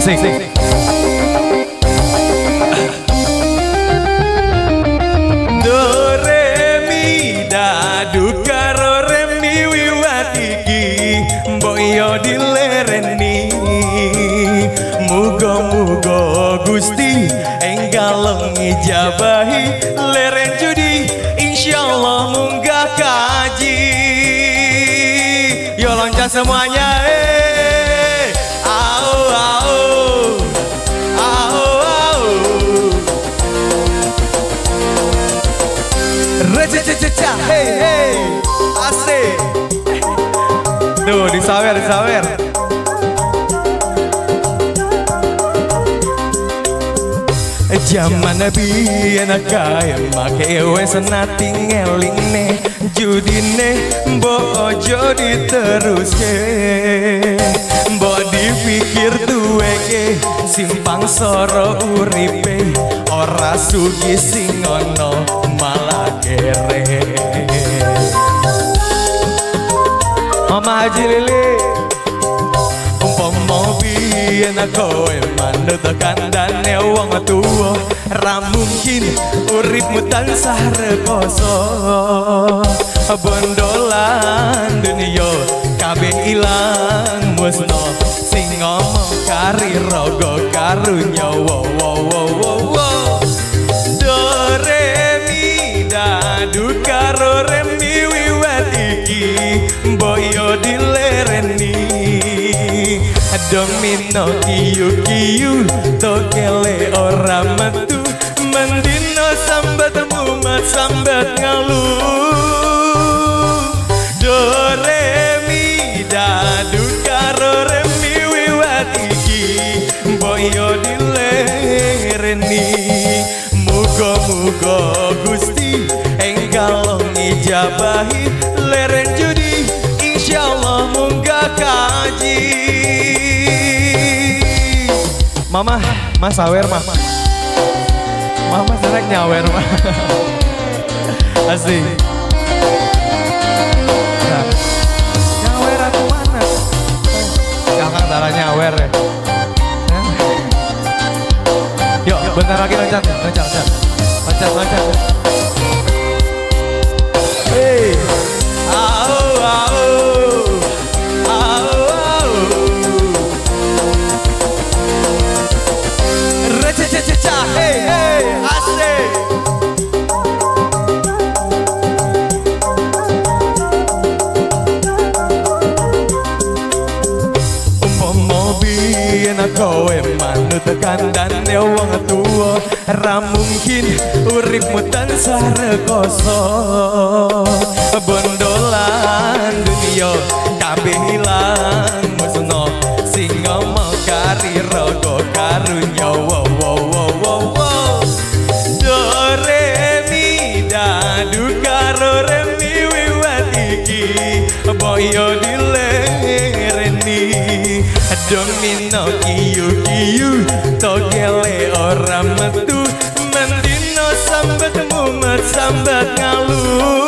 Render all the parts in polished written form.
Asik. Do re mi da du karo re mi wiwatiki boyo dilereni muga-muga Gusti enggal ngijabahi leren judi insyaallah munggah kaji. Yo loncat semuanya au au au au reca hey hey asik. Tuh disawer. Zaman biyen kae make wes nating elingne judine mbok ojo diteruske mbok dipikir duweke simpang soro uripe ora sugih sing ana malah kere. Mama Haji Lili umpama biyen kowe manut kandhane wong tuwa ra mungkin uripmu tansah rekoso bondolan dunia kabeh ilang musna sing ngomong kari raga karo nyawa do re mi da du karo re mi wiwat iki boyo dilereni domino kiyu tokele ora metu mendino sambat mumat sambat ngalu do re mi da du karo re mi wiwat iki boyo dilereni muga-muga Gusti enggal ngijabahi leren judi insyaallah munggah kaji. Mama, mas sawer mah. Mama seneng nyawer mah. Asik. Nah, nyawer aku mana? Kakak darah nyawer ya. Yuk, bentar lagi loncat. Hey, hey, asik. Umpama biyen kowe manut kandhane wong tuwa ra mungkin uripmu tansah rekoso bondolan dunia kabeh ilang musna sing ngomong kari raga karo nyawa do re mi da du karo re mi wiwat iki boyo dilereni domino kiyu tokele ora metu mendino sambat mumat sambat ngalu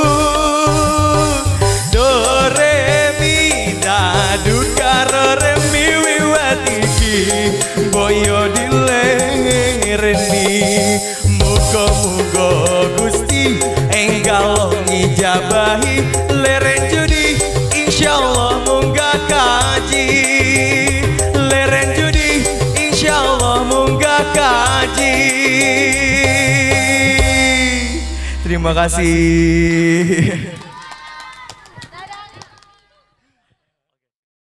do re mi da du karo re mi wiwat iki boyo dilereni muga-muga Gusti enggal ngijabahi leren judi insyaallah munggah kaji leren judi insyaallah munggah kaji. Terima kasih.